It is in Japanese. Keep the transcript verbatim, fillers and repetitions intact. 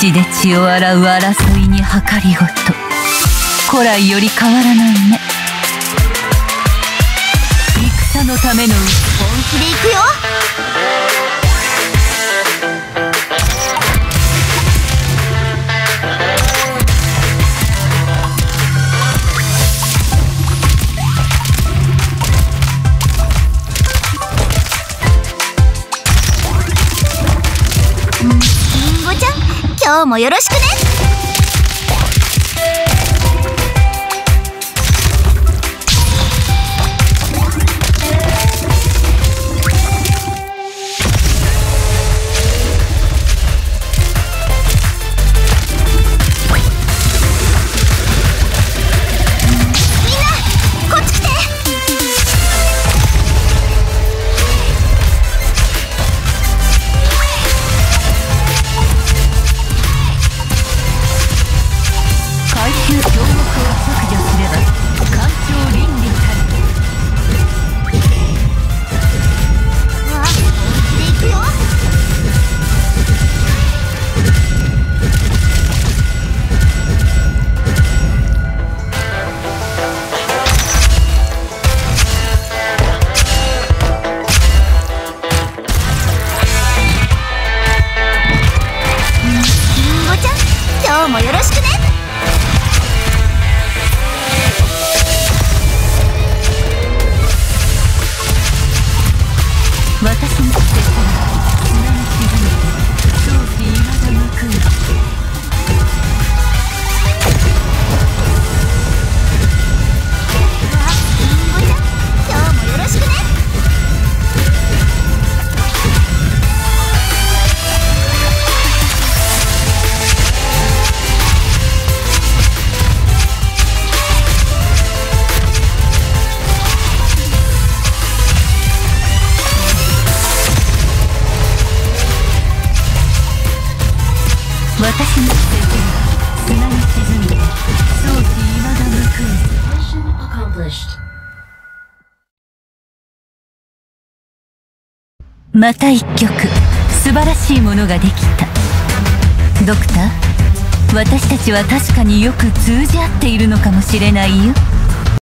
血で血を洗う争いに計りごと、古来より変わらないね。戦のための本気で行くよ。りんごちゃん、今日もよろしくね。今日もよろしくね。私にとって砂に沈めて早期いまだ報い。りんごちゃん、今日もよろしくね。私の奇跡は砂に沈んで早期いまだ報い。また一曲素晴らしいものができた。ドクター、私たちは確かによく通じ合っているのかもしれないよ。